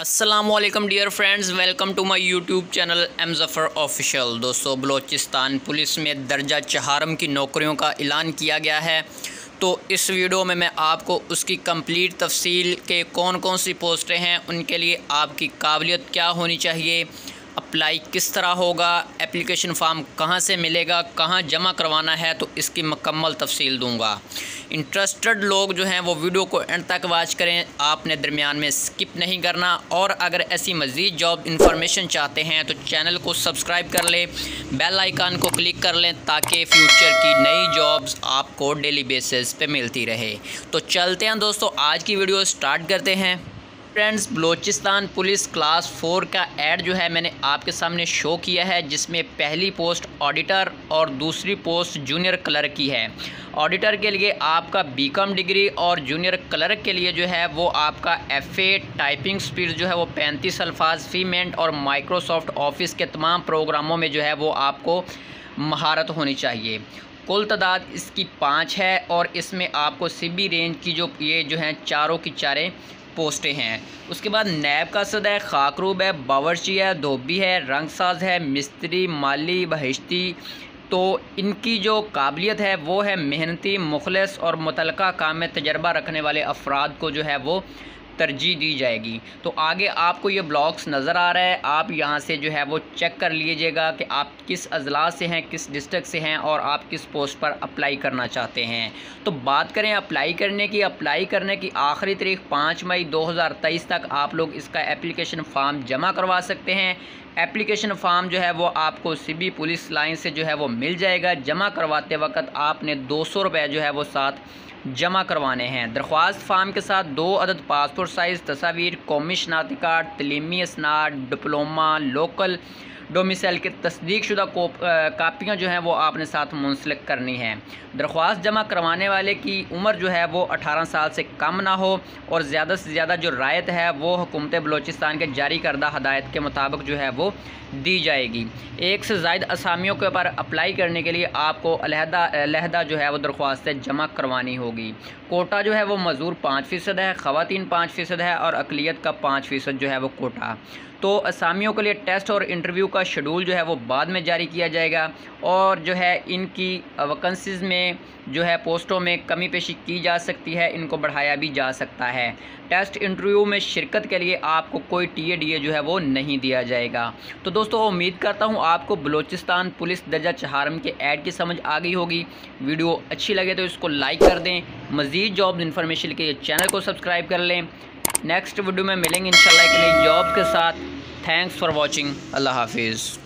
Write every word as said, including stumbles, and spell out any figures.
अस्सलामुअलैकुम dear friends, welcome to my YouTube channel M Zafar official. दोस्तों, Balochistan police में दर्जा चहारम की नौकरियों का ऐलान किया गया है। तो इस वीडियो में मैं आपको उसकी कंप्लीट तफसील के कौन कौन सी पोस्टें हैं, उनके लिए आपकी काबिलियत क्या होनी चाहिए, अप्लाई किस तरह होगा, एप्लीकेशन फ़ार्म कहाँ से मिलेगा, कहाँ जमा करवाना है, तो इसकी मुकम्मल तफसील दूंगा। इंटरेस्टेड लोग जो हैं वो वीडियो को एंड तक वॉच करें, आपने दरमियान में स्किप नहीं करना। और अगर ऐसी मज़ीद जॉब इन्फॉर्मेशन चाहते हैं तो चैनल को सब्सक्राइब कर लें, बेल आइकन को क्लिक कर लें ताकि फ्यूचर की नई जॉब्स आपको डेली बेसिस पे मिलती रहे। तो चलते हैं दोस्तों, आज की वीडियो स्टार्ट करते हैं। Friends, Balochistan police class four का ऐड जो है मैंने आपके सामने शो किया है, जिसमें पहली पोस्ट ऑडिटर और दूसरी पोस्ट जूनियर क्लर्क की है। ऑडिटर के लिए आपका बीकॉम डिग्री और जूनियर क्लर्क के लिए जो है वो आपका एफए टाइपिंग स्पीड जो है वो पैंतीस अल्फाज फी मिनट और माइक्रोसॉफ्ट ऑफिस के तमाम प्रोग्रामों में जो है वो आपको महारत होनी चाहिए। कुल तादाद इसकी पाँच है और इसमें आपको सीबी रेंज की जो ये जो हैं चारों की चारें पोस्टें हैं। उसके बाद नैब का सद है, खाकरूब है, बावर्ची है, धोबी है, रंगसाज है, मिस्त्री, माली, बहिश्ती। तो इनकी जो काबिलियत है वो है मेहनती, मुखलिस और मुतलका काम में तजर्बा रखने वाले अफराद को जो है वो तरजीह दी जाएगी। तो आगे आपको ये ब्लॉक्स नज़र आ रहा है, आप यहाँ से जो है वो चेक कर लीजिएगा कि आप किस अजला से हैं, किस डिस्ट्रिक्ट से हैं और आप किस पोस्ट पर अप्लाई करना चाहते हैं। तो बात करें अप्लाई करने की, अप्लाई करने की आखिरी तारीख पाँच मई दो हज़ार तेईस तक आप लोग इसका एप्लीकेशन फ़ार्म जमा करवा सकते हैं। एप्लीकेशन फ़ार्म जो है वो आपको सीबी पुलिस लाइन से जो है वो मिल जाएगा। जमा करवाते वक्त आपने दो सौ रुपये जो है वो साथ जमा करवाने हैं। दरख्वास्त फ़ार्म के साथ दो अदद पासपोर्ट साइज़ तस्वीर, कौमी शनाख्ती कार्ड, तलीमी असनाद, डिप्लोमा, लोकल डोमिसाइल के तस्दीक शुदा कापियाँ जो हैं वो आपने साथ मुंसलिक करनी है। दरख्वास्त जमा करवाने वाले की उम्र जो है वो अठारह साल से कम ना हो और ज़्यादा से ज़्यादा जो रायत है वो हुकूमत बलूचिस्तान के जारी करदा हदायत के मुताबिक जो है वो दी जाएगी। एक से ज़ायद असामियों के ऊपर अप्लाई करने के लिए आपको अलहदा अलहदा जो है वो दरख्वास्तें जमा करवानी होगी। कोटा जो है वो मज़दूर पाँच फ़ीसद है, ख़वातीन पाँच फ़ीसद है और अक़लियत का पाँच फ़ीसद जो है वो कोटा। तो असामियों के लिए टेस्ट और इंटरव्यू का शेड्यूल जो है वो बाद में जारी किया जाएगा और जो है इनकी वैकेंसीज़ में जो है पोस्टों में कमी पेशी की जा सकती है, इनको बढ़ाया भी जा सकता है। टेस्ट इंटरव्यू में शिरकत के लिए आपको कोई टी ए डी ए जो है वो नहीं दिया जाएगा। तो दोस्तों, उम्मीद करता हूँ आपको बलूचिस्तान पुलिस दर्जा चहारम के ऐड की समझ आ गई होगी। वीडियो अच्छी लगे तो इसको लाइक कर दें। मज़ीद जॉब इन्फॉर्मेशन के लिए चैनल को सब्सक्राइब कर लें। नेक्स्ट वीडियो में मिलेंगे इंशाल्लाह एक नई जॉब के साथ। Thanks for watching. अल्लाह हाफिज़।